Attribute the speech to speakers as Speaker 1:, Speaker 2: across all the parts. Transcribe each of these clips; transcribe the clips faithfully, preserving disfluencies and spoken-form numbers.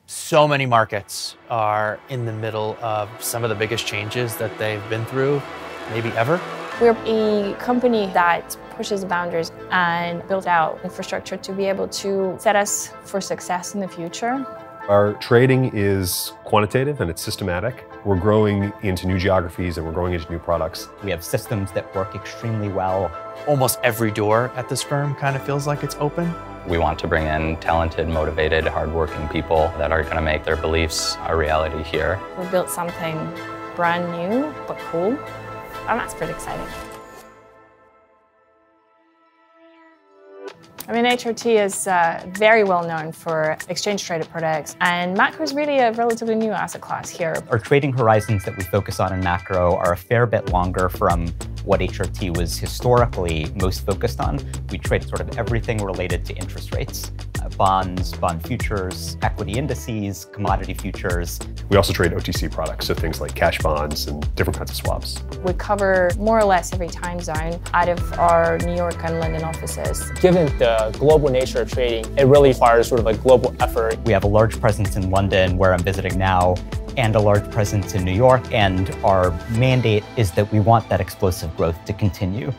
Speaker 1: So many markets are in the middle of some of the biggest changes that they've been through, maybe ever.
Speaker 2: We're a company that pushes the boundaries and builds out infrastructure to be able to set us for success in the future.
Speaker 3: Our trading is quantitative and it's systematic. We're growing into new geographies and we're growing into new products.
Speaker 4: We have systems that work extremely well.
Speaker 1: Almost every door at this firm kind of feels like it's open.
Speaker 5: We want to bring in talented, motivated, hardworking people that are going to make their beliefs a reality here.
Speaker 2: We built something brand new but cool, and that's pretty exciting. I mean, H R T is uh, very well known for exchange-traded products, and macro is really a relatively new asset class here.
Speaker 4: Our trading horizons that we focus on in macro are a fair bit longer from what H R T was historically most focused on. We trade sort of everything related to interest rates, uh, bonds, bond futures, equity indices, commodity futures.
Speaker 3: We also trade O T C products, so things like cash bonds and different kinds of swaps.
Speaker 2: We cover more or less every time zone out of our New York and London offices.
Speaker 6: Given the global nature of trading, it really requires sort of a global effort.
Speaker 4: We have a large presence in London, where I'm visiting now, and a large presence in New York, and our mandate is that we want that explosive growth to continue.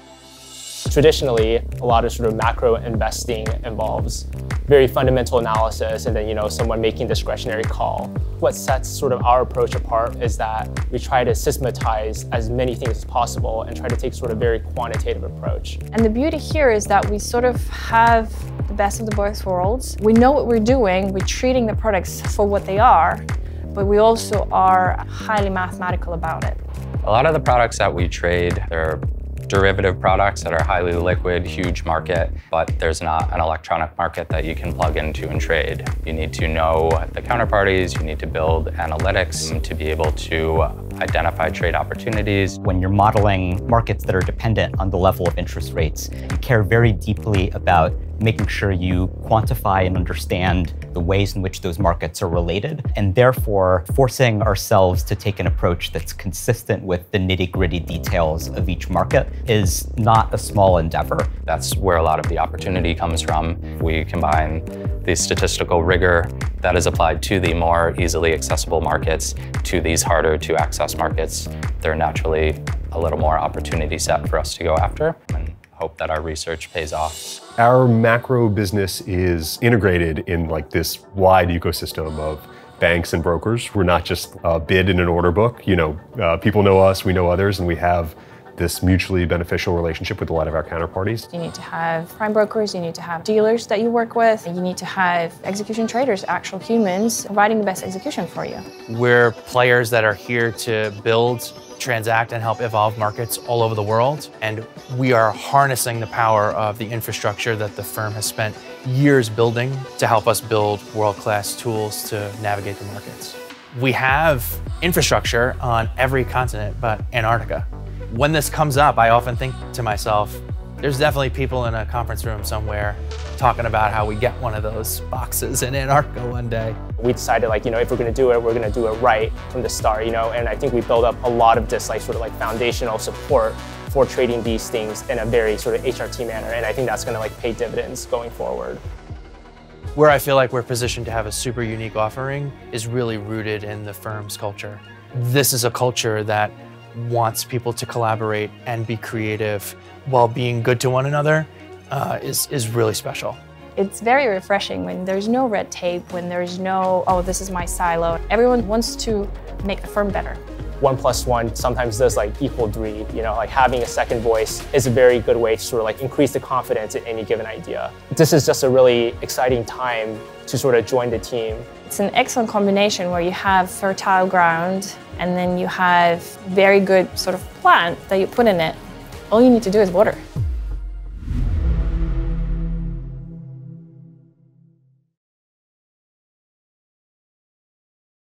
Speaker 6: Traditionally, a lot of sort of macro investing involves very fundamental analysis and then, you know, someone making discretionary call. What sets sort of our approach apart is that we try to systematize as many things as possible and try to take sort of very quantitative approach.
Speaker 2: And the beauty here is that we sort of have the best of the both worlds. We know what we're doing, we're treating the products for what they are, but we also are highly mathematical about it.
Speaker 5: A lot of the products that we trade, they're derivative products that are highly liquid, huge market, but there's not an electronic market that you can plug into and trade. You need to know the counterparties, you need to build analytics to be able to identify trade opportunities.
Speaker 4: When you're modeling markets that are dependent on the level of interest rates, you care very deeply about making sure you quantify and understand the ways in which those markets are related, and therefore forcing ourselves to take an approach that's consistent with the nitty-gritty details of each market is not a small endeavor.
Speaker 5: That's where a lot of the opportunity comes from. We combine the statistical rigor that is applied to the more easily accessible markets to these harder to access markets. They're naturally a little more opportunity set for us to go after, and hope that our research pays off.
Speaker 3: Our macro business is integrated in like this wide ecosystem of banks and brokers. We're not just a bid in an order book. You know, uh, people know us, we know others, and we have this mutually beneficial relationship with a lot of our counterparties.
Speaker 2: You need to have prime brokers, you need to have dealers that you work with, you need to have execution traders, actual humans, providing the best execution for you.
Speaker 1: We're players that are here to build, transact, and help evolve markets all over the world. And we are harnessing the power of the infrastructure that the firm has spent years building to help us build world-class tools to navigate the markets. We have infrastructure on every continent but Antarctica. When this comes up, I often think to myself, there's definitely people in a conference room somewhere talking about how we get one of those boxes in Antarctica one day.
Speaker 6: We decided, like, you know, if we're going to do it, we're going to do it right from the start, you know, and I think we built up a lot of this, like, sort of like foundational support for trading these things in a very sort of H R T manner, and I think that's going to like pay dividends going forward.
Speaker 1: Where I feel like we're positioned to have a super unique offering is really rooted in the firm's culture. This is a culture that wants people to collaborate and be creative while being good to one another uh, is, is really special.
Speaker 2: It's very refreshing when there's no red tape, when there's no, oh, this is my silo. Everyone wants to make the firm better.
Speaker 6: One plus one sometimes does like equal three, you know, like having a second voice is a very good way to sort of like increase the confidence in any given idea. This is just a really exciting time to sort of join the team.
Speaker 2: It's an excellent combination where you have fertile ground and then you have very good sort of plant that you put in it. All you need to do is water.